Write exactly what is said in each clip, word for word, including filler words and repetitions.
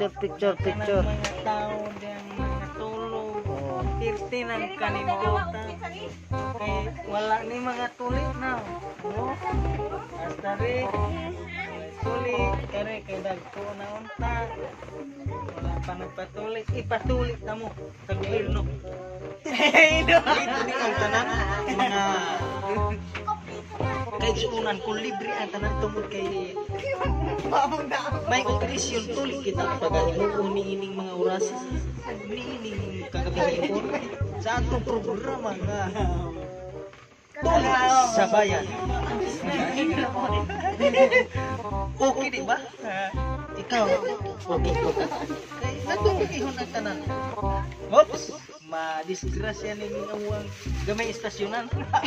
picture, picture, picture. Mga tao dyan natulog. Tirti ng kanibutan. Kaya wala ni mga tulik na. No? Hasta rin. Tulik. Kaya kay dagko na unta. Wala pa nagpatulik. Ipatulik na mo sa gobyerno. Ito ni ang tanan mga kay suunan kung libre ang tanan tungod kay may operasyon tulik kita pagahimuon ni ining mga oras ni ining kagabi sa atong programa nga tulik sa bayan. Okay di ba? Ikaw okay ko ka kay atong ihon ang tanan. Oops, ma-disgrasya ni ang gamay istasyonan.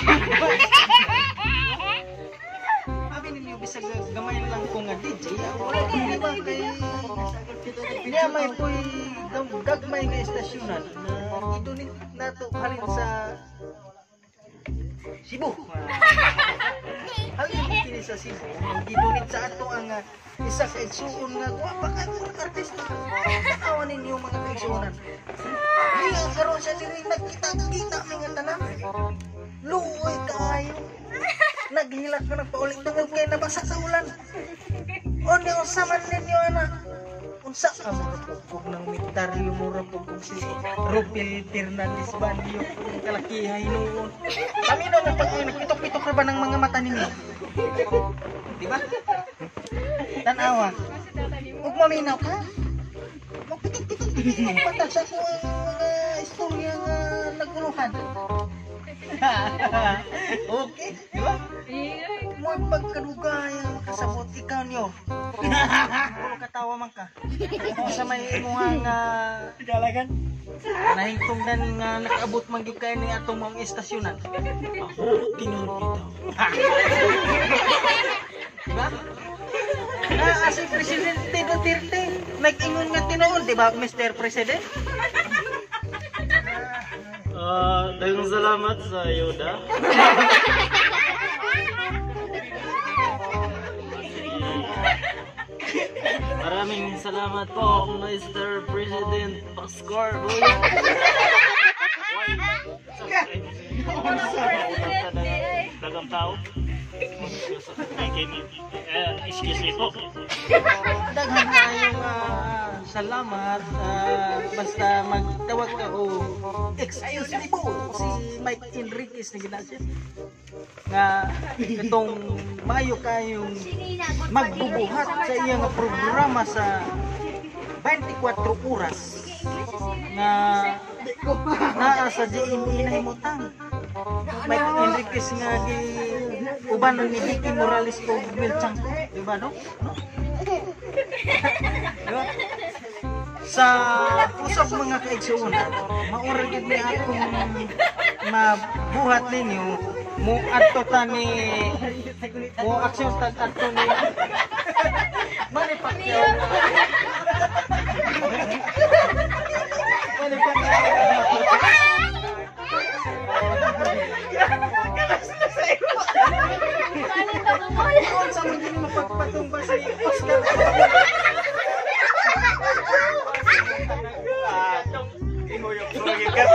Abi ninyo bisag gamay lang ko nga D J. Di ba kay niya may poy gagmay nga istasyonan na idunit nato halin sa Cebu. Halin kini sa Cebu. Idunit sa ato ang uh, isa ka igsuon nga guwapa ka mga artista. Tanawan ninyo mga igsuonan. Dili karon sa diri nagkita-kita mga tanan. Luoy kaayo. Naghilak ka nagpaulit tungod kay nabasa sa ulan. Onde usaman ninyo ana. Unsa ka mo pugpug ng mitaryo mo ra pugpug si Rupil Fernandez Banyo kalakihay noon. Kami na pag nagpitok-pitok ra ba ng mga mata ninyo? Di ba? Tanawa. Ug maminaw ka. Magpitik-pitik ang mata sa mga istorya nga naguluhan. Okay, di ba? Mo pagkadugay ang kasabot ikaw niyo. Puro katawa man ka. Sa may imuhang uh, dalagan. Nahingtungdan nga nakaabot man gyud kay ni atong mga istasyonan. Ako tinuod bitaw. Diba? Na si Presidente Duterte nag-ingon nga tinuod, di ba, Mister President? Ah, uh, daghang salamat sa ayuda. Maraming salamat po, Mister President Pascual. Dagang tao. Excuse me po. Daghan tayong uh, salamat. Uh, basta magtawag ka o excuse me po si Mike Enriquez na ginasya nga itong mayo kayong magbubuhat sa iyang programa sa twenty-four oras nga naa sa J M E na himutang. Mike Enriquez nga gi uban ni Vicky Morales ko Milchang, di ba no? No? Diba? Sa usap mga kaigsuonan, maura gid ni akong mabuhat ninyo mo adto ta ni mo aksyon tag adto ni Manny Pacquiao. Manny Pacquiao. Sa mga hindi mapagpatumba sa Oscar. Inguyok ko lagi ka.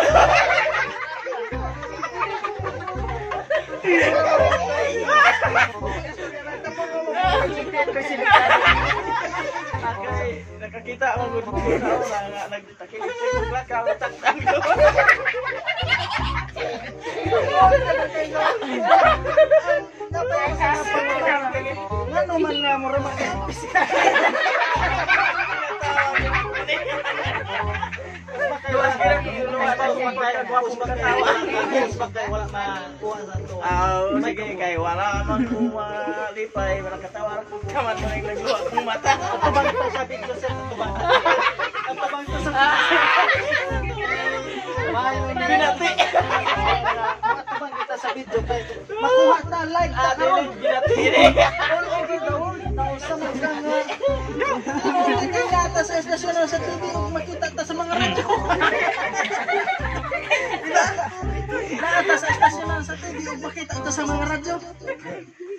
Nakakita mo gud ko na nagtakil sa ka utak-utak. Ano man nga mo ra mag-office. Wala makuha sa to. Ah, sige kay wala man ko malipay, wala katawa kaman mo ning nagluwa kong mata. Ato bang ito sa video set ato ba? Ato bang ito sa Mayo ni binati. Ato bang kita sa video kay makuha ta live ta karon. Binati. All over the world. Nausa man ka nga. Hindi ka ata sa estasyon sa T V ug makita ta sa mga radyo. Diba? Naata sa estasyon sa T V ug makita ta sa mga radyo.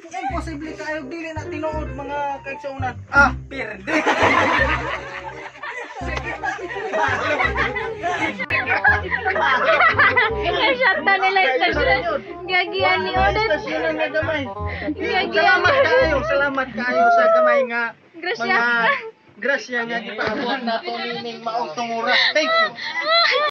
Imposible kayo dili na tinuod mga kaigsuonan. Ah, perde. I-shot na nila istasyon. Gagiyan ni Odette. Istasyon na gamay. Gagiyan. Salamat kayo, salamat kayo sa gamay nga Grasya. mga grasya nga ipaabot nato nining maong tungura. Thank you.